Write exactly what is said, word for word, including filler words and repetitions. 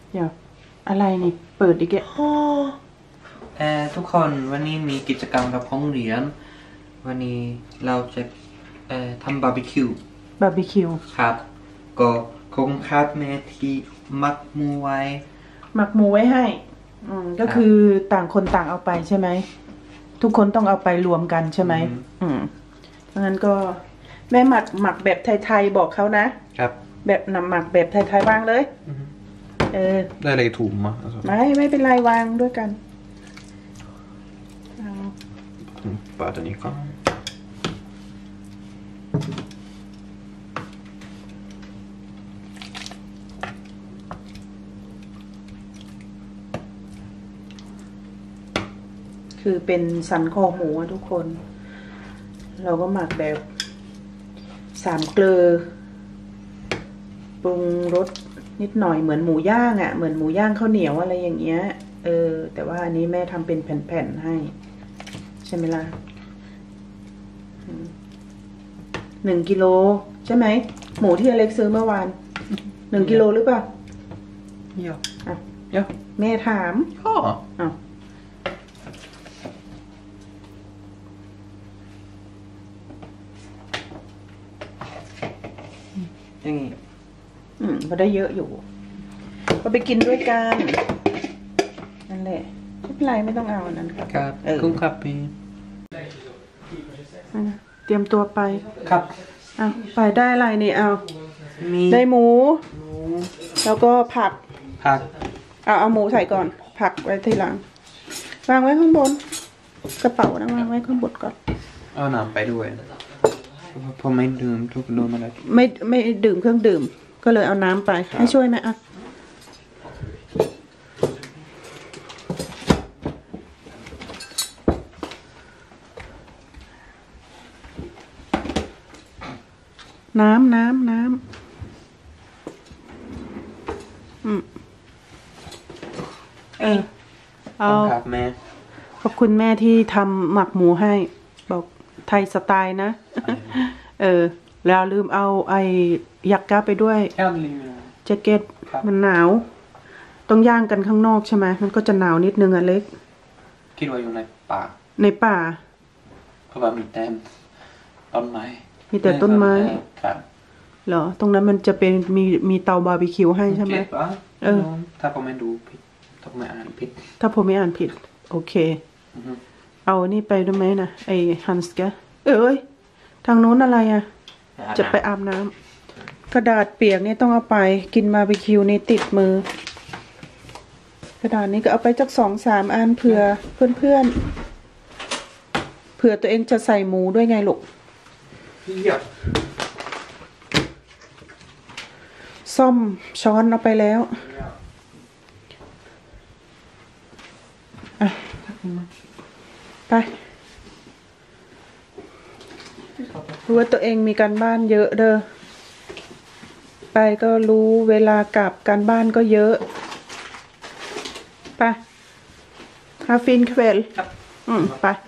เดี๋ยวอะไรนี่เปิดอีกแกเอ่อทุกคนวันนี้มีกิจกรรมกับห้องเรียนวันนี้เราจะเอ่อทำบาร์บีคิวบาร์บีคิวครับก็คงคาดแม่ที่มักมูไว้หมักหมูไว้ให้อืมก็คือต่างคนต่างเอาไปใช่ไหมทุกคนต้องเอาไปรวมกันใช่ไหมอืมเพราะงั้นก็แม่หมักหมักแบบไทยๆบอกเขานะครับแบบนำหมักแบบไทยๆวางเลยเออได้อะไรถูกมั้ยไม่ไม่เป็นไรวางด้วยกันปาตัวนี้ก่อนคือเป็นสันคอหมูทุกคนเราก็หมักแบบสามเกลือปรุงรสนิดหน่อยเหมือนหมูย่างอ่ะเหมือนหมูย่างข้าวเหนียวอะไรอย่างเงี้ยเออแต่ว่าอันนี้แม่ทำเป็นแผ่นๆให้ใช่ไหมล่ะหนึ่งกิโลใช่ไหมหมูที่อเล็กซื้อเมื่อวานหนึ่งกิโลหรือเปล่าเยอะอ่ะเดี๋ยวแม่ถามพ่ออ้าวอย่างนี้อืมก็ได้เยอะอยู่ก็ไปกินด้วยกันนั่นแหละไม่เป็นไรไม่ต้องเอาอันนั้นครับครับกุ้งครับพี่เตรียมตัวไปครับเอาไปได้อะไรนี่เอามีได้หมูแล้วก็ผักผักเอาเอาหมูใส่ก่อนผักไว้ทีหลังวางไว้ข้างบนกระเป๋านะวางไว้ข้างบนก่อนเอาน้ำไปด้วยเพราะไม่ดื่มทุกโดนมาแล้วไม่ไม่ดื่มเครื่องดื่มก็เลยเอาน้ำไปให้ช่วยไหมอ่ะน้ำน้ำน้ำอืมเออเอาครับแม่ขอบคุณแม่ที่ทำหมักหมูให้บอกไทยสไตล์นะเออแล้วลืมเอาไอ้ยักษ์ก้าไปด้วยแจ็คเก็ตมันหนาวต้องย่างกันข้างนอกใช่ไหมมันก็จะหนาวนิดนึงอ่ะเล็กคิดว่าอยู่ในป่าในป่าเพราะว่ามีแต่ต้นไม้มีแต่ต้นไม้เหรอตรงนั้นมันจะเป็นมีมีเตาบาร์บีคิวให้ใช่ไหมเออถ้าผมไม่ดูผิดถ้าผมไม่อ่านผิดถ้าผมไม่อ่านผิดโอเคเอานี่ไปได้ไหมนะไอฮันส์แกเอ้ยทางโน้นอะไรอ่ะจะไปอาบน้ำกระดาษเปียกนี่ต้องเอาไปกินบาร์บีคิวนี่ติดมือกระดาษนี้ก็เอาไปจักสองสามอันเผื่อเพื่อนเพื่อนเผื่อตัวเองจะใส่หมูด้วยไงลูกซ่อมช้อนเอาไปแล้วอ่ะไปรู้ว่าตัวเองมีการบ้านเยอะเด้อไปก็รู้เวลากลับการบ้านก็เยอะไปฮาฟินเคเวลอืมไป